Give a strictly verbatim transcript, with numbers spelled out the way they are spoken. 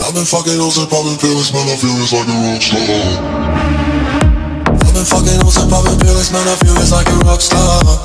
I've been fucking hoes and popping pills, man, I feel it's like a rock star. I've been fucking hoes and popping pills, man, I feel it's like a rock star.